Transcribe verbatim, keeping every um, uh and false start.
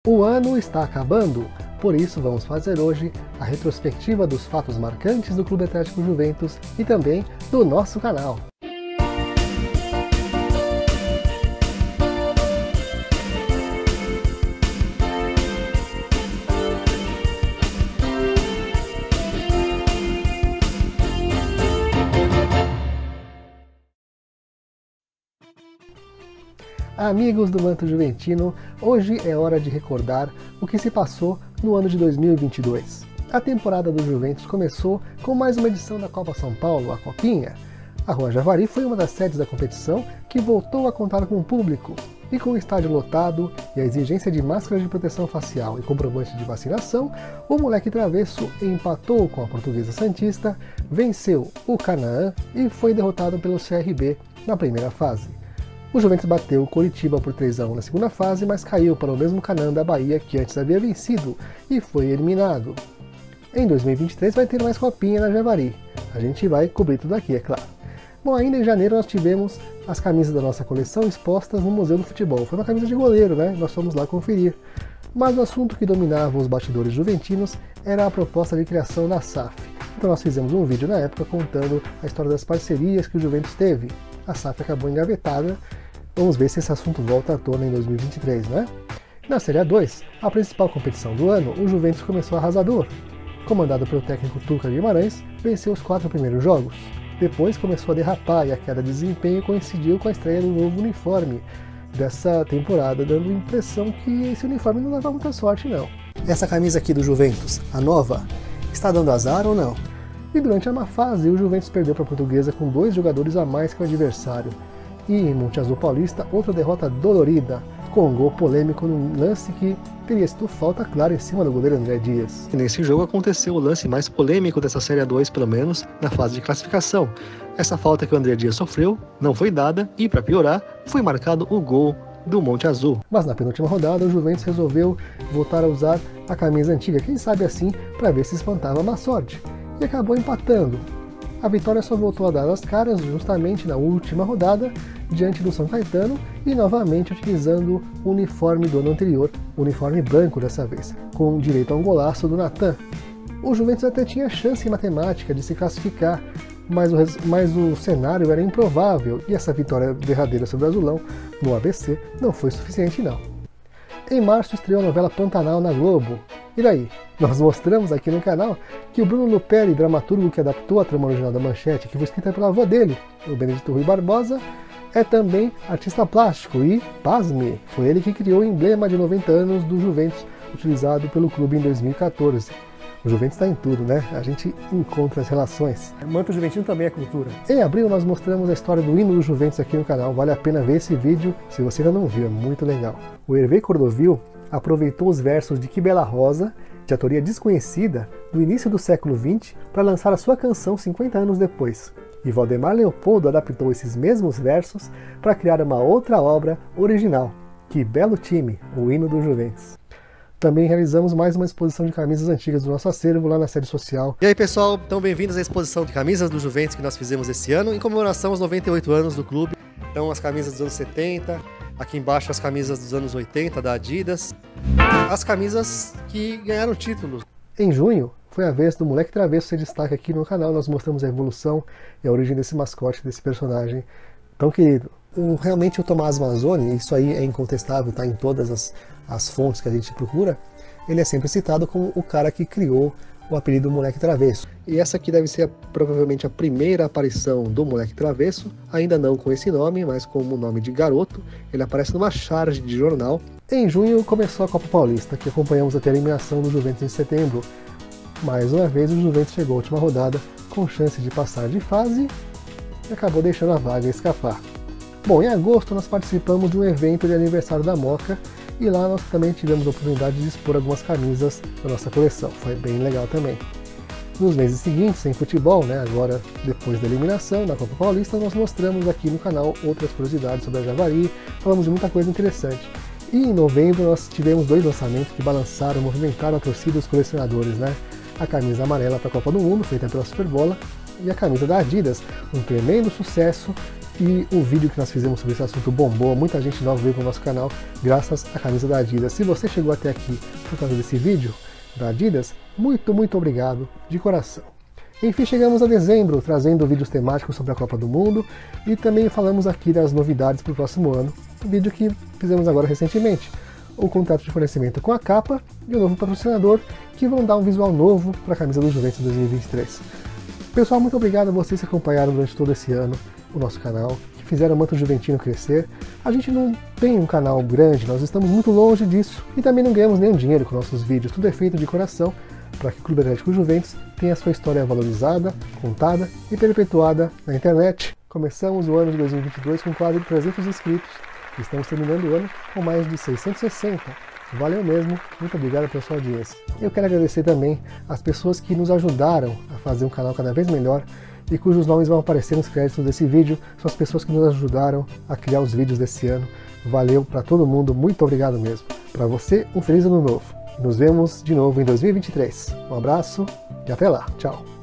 O ano está acabando, por isso vamos fazer hoje a retrospectiva dos fatos marcantes do Clube Atlético Juventus e também do nosso canal. Amigos do Manto Juventino, hoje é hora de recordar o que se passou no ano de dois mil e vinte e dois. A temporada do Juventus começou com mais uma edição da Copa São Paulo, a Copinha. A Rua Javari foi uma das sedes da competição que voltou a contar com o público, e com o estádio lotado e a exigência de máscara de proteção facial e comprovante de vacinação, o moleque travesso empatou com a Portuguesa Santista, venceu o Canaã e foi derrotado pelo C R B na primeira fase. O Juventus bateu o Coritiba por três a um na segunda fase, mas caiu para o mesmo Canaã da Bahia que antes havia vencido e foi eliminado. Em dois mil e vinte e três vai ter mais copinha na Javari. A gente vai cobrir tudo aqui, é claro. Bom, ainda em janeiro nós tivemos as camisas da nossa coleção expostas no Museu do Futebol. Foi uma camisa de goleiro, né? Nós fomos lá conferir. Mas o assunto que dominava os bastidores juventinos era a proposta de criação da S A F. Então nós fizemos um vídeo na época contando a história das parcerias que o Juventus teve. A S A F acabou engavetada. Vamos ver se esse assunto volta à tona em dois mil e vinte e três, né? Na Série A dois, a principal competição do ano, o Juventus começou arrasador. Comandado pelo técnico Tuca Guimarães, venceu os quatro primeiros jogos. Depois começou a derrapar e a queda de desempenho coincidiu com a estreia do novo uniforme dessa temporada, dando a impressão que esse uniforme não dava muita sorte, não. Essa camisa aqui do Juventus, a nova, está dando azar ou não? E durante a má fase, o Juventus perdeu para a Portuguesa com dois jogadores a mais que o adversário. E em Monte Azul Paulista, outra derrota dolorida, com um gol polêmico num lance que teria sido falta clara em cima do goleiro André Dias. E nesse jogo aconteceu o lance mais polêmico dessa Série A dois, pelo menos, na fase de classificação. Essa falta que o André Dias sofreu não foi dada e, para piorar, foi marcado o gol do Monte Azul. Mas na penúltima rodada, o Juventus resolveu voltar a usar a camisa antiga, quem sabe assim, para ver se espantava a má sorte. E acabou empatando. A vitória só voltou a dar as caras justamente na última rodada, diante do São Caetano, e novamente utilizando o uniforme do ano anterior, o uniforme branco dessa vez, com direito a um golaço do Natan. O Juventus até tinha chance matemática de se classificar, mas o, mas o cenário era improvável, e essa vitória derradeira sobre o Azulão, no A B C, não foi suficiente não. Em março estreou a novela Pantanal na Globo. E daí? Nós mostramos aqui no canal que o Bruno Luperi, dramaturgo que adaptou a trama original da Manchete, que foi escrita pela avó dele, o Benedito Rui Barbosa, é também artista plástico e, pasme, foi ele que criou o emblema de noventa anos do Juventus, utilizado pelo clube em dois mil e quatorze. O Juventus está em tudo, né? A gente encontra as relações. Manto Juventino também é cultura. Em abril nós mostramos a história do hino do Juventus aqui no canal. Vale a pena ver esse vídeo se você ainda não viu, é muito legal. O Hervé Cordovil aproveitou os versos de Que Bela Rosa, de autoria desconhecida, do início do século vinte, para lançar a sua canção cinquenta anos depois. E Valdemar Leopoldo adaptou esses mesmos versos para criar uma outra obra original, Que Belo Time, o hino do Juventus. Também realizamos mais uma exposição de camisas antigas do nosso acervo lá na sede social. E aí pessoal, então bem-vindos à exposição de camisas do Juventus que nós fizemos esse ano, em comemoração aos noventa e oito anos do clube. Então as camisas dos anos setenta, aqui embaixo as camisas dos anos oitenta da Adidas, as camisas que ganharam títulos. Em junho, foi a vez do Moleque Travesso ser destaque aqui no canal. Nós mostramos a evolução e a origem desse mascote, desse personagem tão querido. O, realmente o Tomás Mazzoni, isso aí é incontestável, tá em todas as, as fontes que a gente procura, ele é sempre citado como o cara que criou o apelido Moleque Travesso. E essa aqui deve ser a, provavelmente a primeira aparição do Moleque Travesso, ainda não com esse nome, mas como nome de garoto. Ele aparece numa charge de jornal. Em junho começou a Copa Paulista, que acompanhamos até a eliminação do Juventus em setembro. Mais uma vez o Juventus chegou à última rodada com chance de passar de fase e acabou deixando a vaga escapar. Bom, em agosto nós participamos de um evento de aniversário da Moca e lá nós também tivemos a oportunidade de expor algumas camisas da nossa coleção. Foi bem legal também. Nos meses seguintes, em futebol, né, agora depois da eliminação da Copa Paulista, nós mostramos aqui no canal outras curiosidades sobre a Javari, falamos de muita coisa interessante. E em novembro nós tivemos dois lançamentos que balançaram, movimentaram a torcida e os colecionadores, né? A camisa amarela para a Copa do Mundo, feita pela Superbola, e a camisa da Adidas, um tremendo sucesso e o vídeo que nós fizemos sobre esse assunto bombou, muita gente nova veio para o nosso canal graças à camisa da Adidas. Se você chegou até aqui por causa desse vídeo da Adidas, muito, muito obrigado de coração. Enfim, chegamos a dezembro, trazendo vídeos temáticos sobre a Copa do Mundo e também falamos aqui das novidades para o próximo ano, um vídeo que fizemos agora recentemente, o contrato de fornecimento com a Capa e o novo patrocinador, que vão dar um visual novo para a camisa do Juventus dois mil e vinte e três. Pessoal, muito obrigado a vocês que acompanharam durante todo esse ano o nosso canal, que fizeram o Manto Juventino crescer. A gente não tem um canal grande, nós estamos muito longe disso e também não ganhamos nenhum dinheiro com nossos vídeos, tudo é feito de coração para que o Clube Atlético Juventus tenha a sua história valorizada, contada e perpetuada na internet. Começamos o ano de dois mil e vinte e dois com quase trezentos inscritos e estamos terminando o ano com mais de seiscentos e sessenta. Valeu mesmo, muito obrigado pela sua audiência. Eu quero agradecer também as pessoas que nos ajudaram a fazer um canal cada vez melhor e cujos nomes vão aparecer nos créditos desse vídeo. São as pessoas que nos ajudaram a criar os vídeos desse ano. Valeu para todo mundo, muito obrigado mesmo. Para você, um feliz ano novo. Nos vemos de novo em dois mil e vinte e três. Um abraço e até lá. Tchau.